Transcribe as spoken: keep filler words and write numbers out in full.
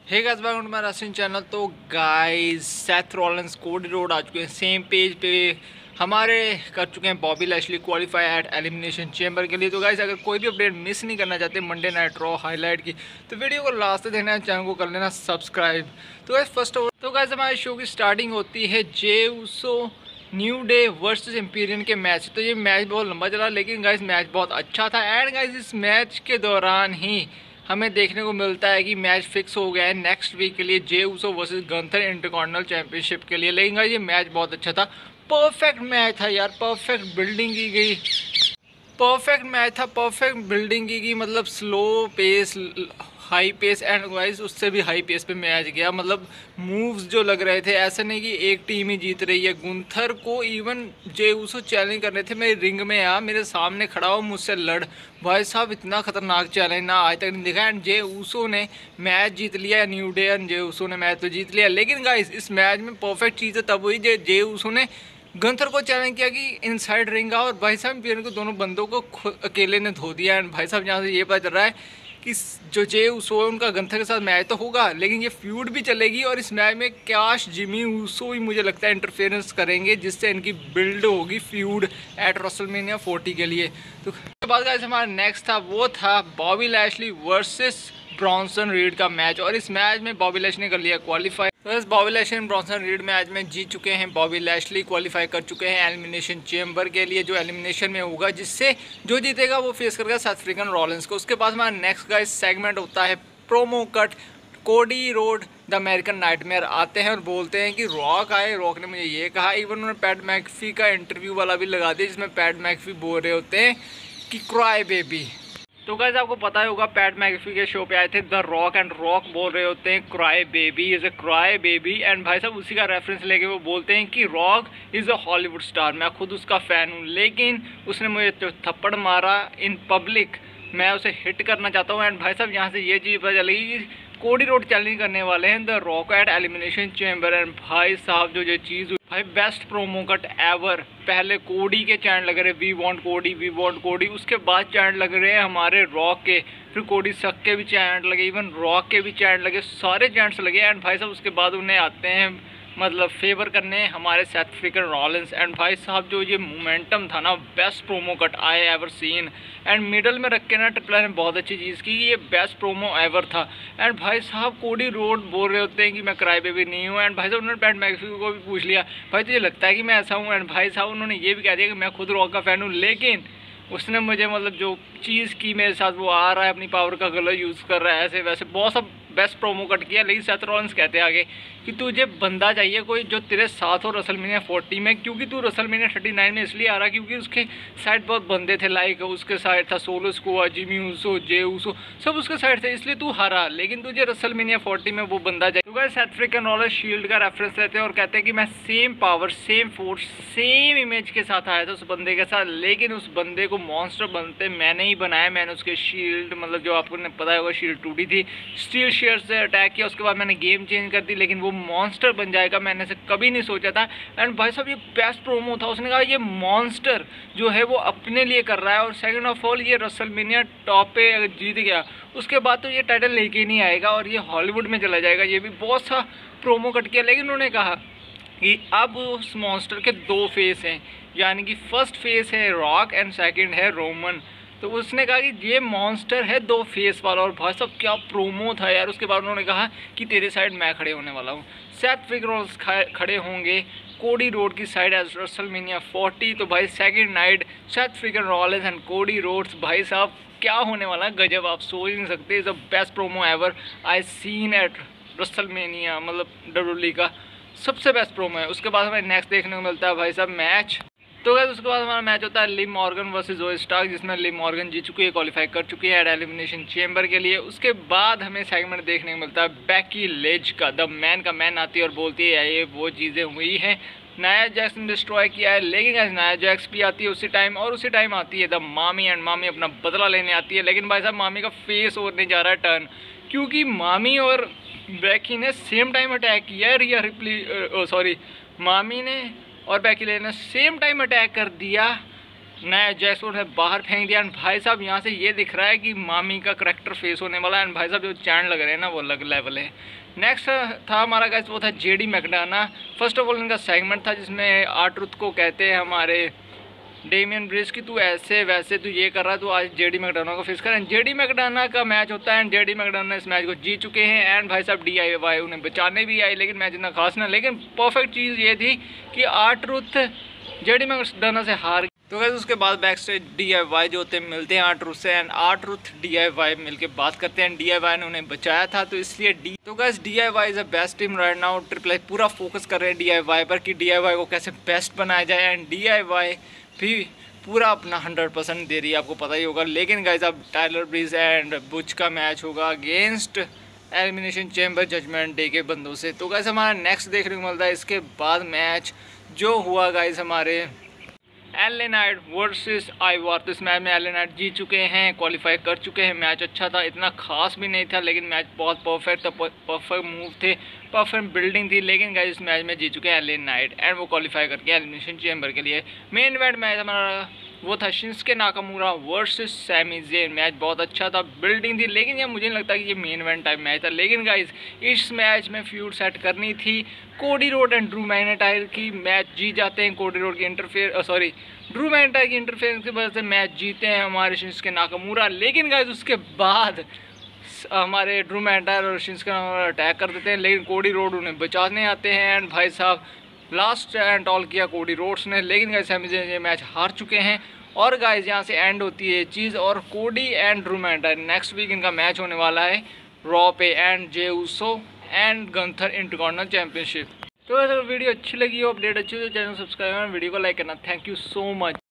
Hey guys welcome to my wrestling channel. तो guys Seth Rollins Cody Rhodes आ चुके हैं सेम पेज पे। हमारे कर चुके हैं Bobby Lashley qualify at Elimination Chamber के लिए। तो गाइस अगर कोई भी अपडेट मिस नहीं करना चाहते मंडे नाइट रॉ हाईलाइट की तो वीडियो को लास्ट तक देखना है, चैनल को कर लेना सब्सक्राइब। तो गाइस फर्स्ट ऑफ तो गाइस हमारे शो की स्टार्टिंग होती है J Uso New Day versus Imperium के मैच। तो ये मैच बहुत लंबा चला लेकिन गाइस मैच बहुत अच्छा था। एंड गाइस इस मैच के दौरान ही हमें देखने को मिलता है कि मैच फिक्स हो गया है नेक्स्ट वीक के लिए J Uso versus Gunther Intercontinental Championship के लिए। लेकिन ये मैच बहुत अच्छा था, परफेक्ट मैच था यार, परफेक्ट बिल्डिंग की गई, परफेक्ट मैच था, परफेक्ट बिल्डिंग की गई। मतलब slow pace, high pace and wise उससे भी हाई पेस पे मैच गया। मतलब मूव्स जो लग रहे थे, ऐसा नहीं कि एक टीम ही जीत रही है। गुंथर को इवन जे उसो चैलेंज करने थे, मेरे रिंग में आ मेरे सामने खड़ा हो मुझसे लड़। भाई साहब इतना खतरनाक चैलेंज ना आज तक नहीं देखा। एंड जे उसो ने मैच जीत लिया, New Day and J Uso ने मैच तो जीत लिया। लेकिन गाइस इस मैच में परफेक्ट चीज़ तब हुई जे जे उसो ने गंथर को चैलेंज किया कि इनसाइड रिंग आओ, और भाई साहब पीएन को दोनों बंदों को अकेले ने धो दिया। एंड भाई साहब यहाँ से ये पता चल रहा है कि जो जे उसो है उनका गंथर के साथ मैच तो होगा लेकिन ये फ्यूड भी चलेगी। और इस मैच में कैश जिमी उसो ही मुझे लगता है इंटरफेरेंस करेंगे जिससे इनकी बिल्ड होगी फ्यूड एट रेसलमेनिया फोर्टी के लिए। तो उसके बाद गाइस हमारा नेक्स्ट था वो था Bobby Lashley versus Bronson Reed का मैच। और इस मैच में बॉबी लैशली ने कर लिया क्वालिफाई। तो इस Bobby Lashley Bronson Reed match में जीत चुके हैं। बॉबी लैशली क्वालिफाई कर चुके हैं एलिमिनेशन चैम्बर के लिए, जो एलिमिनेशन में होगा जिससे जो जीतेगा वो फेस करेगा साउथ अफ्रीकन रॉलिंस को। उसके बाद हमारा नेक्स्ट गाइस सेगमेंट होता है promo cut. Cody Rhodes the American Nightmare आते हैं और बोलते हैं कि रॉक आए, रॉक ने मुझे ये कहा। इवन उन्होंने पैट मैकफी का इंटरव्यू वाला भी लगा दिया जिसमें पैट मैकफी बोल रहे होते हैं कि क्राई बेबी। तो गाइस आपको पता ही होगा पैट मैकफी के शो पे आए थे द रॉक एंड रॉक बोल रहे होते हैं cry baby is a cry baby. And भाई साहब उसी का रेफरेंस लेके वो बोलते हैं कि Rock is a Hollywood star, मैं खुद उसका फ़ैन हूँ लेकिन उसने मुझे तो थप्पड़ मारा इन पब्लिक, मैं उसे हिट करना चाहता हूँ। एंड भाई साहब यहाँ से ये चीज़ पता चलेगी कि कोडी रोड चैलेंज करने वाले हैं the Rock at Elimination Chamber. And भाई साहब जो ये चीज़ भाई बेस्ट प्रोमो कट एवर। पहले कोडी के चैंट लग रहे we want Cody we want Cody, उसके बाद चैंट लग रहे हैं हमारे रॉक के, फिर कोडी सक के भी चैंट लगे, इवन रॉक के भी चैंट लगे, सारे चैंट्स लगे। एंड भाई साहब उसके बाद उन्हें आते हैं मतलब फेवर करने हमारे साउथ अफ्रीकन रॉलिंस। एंड भाई साहब जो ये मोमेंटम था ना, best promo cut I ever seen. And middle में रख के ना ट्रिपल ने बहुत अच्छी चीज़ की, ये बेस्ट प्रोमो एवर था। एंड भाई साहब कोडी रोड बोल रहे होते हैं कि मैं क्राई बेबी नहीं हूँ। एंड भाई साहब उन्होंने पैट मैकफी को भी पूछ लिया भाई तुझे लगता है कि मैं ऐसा हूँ। एंड भाई साहब उन्होंने ये भी कह दिया कि मैं खुद रॉक का फ़ैन हूँ, लेकिन उसने मुझे मतलब जो चीज़ की मेरे साथ वो आ रहा है अपनी पावर का गलत यूज़ कर रहा है, ऐसे वैसे बहुत सब बेस्ट प्रोमो कट किया। लेकिन सेथ रॉलिंस कहते हैं आगे कि तुझे बंदा चाहिए कोई जो तेरे साथ हो रेसलमेनिया फोर्टी में, क्योंकि तू रेसलमेनिया थर्टी नाइन में इसलिए आ रहा क्योंकि उसके साइड बहुत बंदे थे, लाइक उसके साइड था सोलो स्कोआ, जिमी उसो, जे उसो, सब उसके साइड थे, इसलिए तू हारा। लेकिन तुझे रेसलमेनिया फोर्टी में वो बंदा चाहिए। तो साउथ अफ्रीकन रॉलिंस शील्ड का रेफरेंस लेते हैं और कहते हैं कि मैं same power, same force, same image के साथ आया था उस बंदे के साथ, लेकिन उस बंदे को मॉन्स्टर बनते मैंने ही बनाया। मैंने उसके शील्ड मतलब जो आपको पता होगा शील्ड टूटी थी, स्टील शेयर से अटैक किया, उसके बाद मैंने गेम चेंज कर दी, लेकिन वो मॉन्स्टर बन जाएगा मैंने से कभी नहीं सोचा था। एंड भाई साहब ये बेस्ट प्रोमो था, उसने कहा ये मॉन्स्टर जो है वो अपने लिए कर रहा है। और सेकंड ऑफ ऑल ये रेसलमेनिया टॉप पे अगर जीत गया उसके बाद तो ये टाइटल लेके ही नहीं आएगा और ये हॉलीवुड में चला जाएगा। ये भी बहुत सा प्रोमो कट किया। लेकिन उन्होंने कहा कि अब उस मॉन्स्टर के दो फेस हैं, यानी कि फर्स्ट फेस है रॉक एंड सेकंड है रोमन। तो उसने कहा कि ये मॉन्स्टर है दो फेस वाला। और भाई साहब क्या प्रोमो था यार। उसके बाद उन्होंने कहा कि तेरे साइड मैं खड़े होने वाला हूँ, सेथ अफ्रीकन रॉलिंस खड़े होंगे कोडी रोड की साइड एज रेसलमेनिया फोर्टी। तो भाई second night Seth Freakin Rollins and Cody Rhodes, भाई साहब क्या होने वाला है गजब, आप सोच नहीं सकते। Is the best promo ever I seen at WrestleMania, मतलब डब्ल्यूडब्ल्यूई का सबसे बेस्ट प्रोमो है। उसके बाद हमें नेक्स्ट देखने को मिलता है भाई साहब मैच। तो गाइस उसके बाद हमारा मैच होता है Liv Morgan versus Zoey Stark, जिसमें लिव मॉर्गन जीत चुकी है, क्वालिफाई कर चुकी है एट एलिमिनेशन चैम्बर के लिए। उसके बाद हमें सेगमेंट देखने को मिलता है बैकी लिंच का, द मैन का मैन आती है और बोलती है ये वो चीज़ें हुई हैं, नाया जैक्स ने डिस्ट्रॉय किया है। लेकिन गाइस नाया जैक्स भी आती है उसी टाइम, और उसी टाइम आती है द मामी। एंड मामी अपना बदला लेने आती है। लेकिन भाई साहब मामी का फेस और नहीं जा रहा है टर्न, क्योंकि मामी और बैकी ने सेम टाइम अटैक किया है। रिया रिप्ली सॉरी मामी ने और बैकी ने सेम टाइम अटैक कर दिया नया जैसो ने बाहर फेंक दिया। एंड भाई साहब यहाँ से ये दिख रहा है कि मामी का करैक्टर फेस होने वाला है। एंड भाई साहब जो चैन लग रहे हैं ना वो अलग लेवल है। नेक्स्ट था हमारा गाइस वो था JD McDonagh. First of all इनका सेगमेंट था जिसमें आर्ट्रुथ को कहते हैं हमारे डेमियन ब्रिज की तू ऐसे वैसे तू ये कर रहा है, तो आज जेडी मैकडाना को फेस कर। एंड जेडी मैकडाना का मैच होता है एंड जेडी मैकडाना इस मैच को जीत चुके हैं। एंड भाई साहब डी आई वाई उन्हें बचाने भी आई, लेकिन मैच इतना खास ना। लेकिन परफेक्ट चीज़ ये थी कि आर्ट्रुथ जेडी मैकडाना से हार। तो गाइस उसके बाद backstage D I Y जो होते हैं मिलते हैं आर्ट्रुथ से। And R Truth D I Y मिलकर बात करते हैं। डी आई वाई ने उन्हें बचाया था, तो इसलिए डी तो guys D I Y is a best team right now. Triple H पूरा फोकस कर रहे हैं डी आई वाई पर कि डी आई वाई को कैसे बेस्ट बनाया जाए। एंड डी आई वाई भी पूरा अपना हंड्रेड परसेंट दे रही है, आपको पता ही होगा। लेकिन गाइस अब टाइलर ब्रीज एंड बुच का मैच होगा against Elimination Chamber Judgment Day के बंदों से। तो गाइस हमारा नेक्स्ट देखने को मिलता है इसके बाद मैच जो हुआ गाइस हमारे L A Knight versus Ivar. तो इस मैच में एल ए नाइट जीत चुके हैं, क्वालिफाई कर चुके हैं। मैच अच्छा था, इतना खास भी नहीं था, लेकिन मैच बहुत परफेक्ट था, परफेक्ट मूव थे, परफेक्ट बिल्डिंग थी। लेकिन गाइस इस मैच में जीत चुके हैं एल ए नाइट एंड वो क्वालिफाई करके एलिमिनेशन चैम्बर के लिए। मेन इवेंट मैच हमारा वो था Shinsuke Nakamura versus Sami Zayn. Match बहुत अच्छा था, बिल्डिंग थी, लेकिन ये मुझे नहीं लगता कि ये मेन इवेंट टाइप मैच था। लेकिन गाइस इस मैच में फ्यूड सेट करनी थी Cody Rhodes and Drew McIntyre की। मैच जीत जाते हैं कोडी रोड की इंटरफेयर सॉरी ड्रू मैकइंटायर की इंटरफेरेंस की वजह से मैच जीते हैं हमारे शिंसुके नाकामुरा। लेकिन गाइस उसके बाद हमारे ड्रू मैकइंटायर और शिंसुके नाकामुरा अटैक कर देते हैं, लेकिन कोडी रोड उन्हें बचाने आते हैं। एंड भाई साहब लास्ट एंड ऑल किया कोडी रोड्स ने। लेकिन गाइस सैमी ज़ेन ये मैच हार चुके हैं और गाइस यहाँ से एंड होती है चीज़। और Cody and Drew McIntyre next week इनका मैच होने वाला है रॉ पे and J Uso and Gunther Intercontinental Championship. तो अगर वीडियो अच्छी लगी हो, अपडेट अच्छी हो तो चैनल सब्सक्राइब करना, वीडियो को लाइक करना। Thank you so much.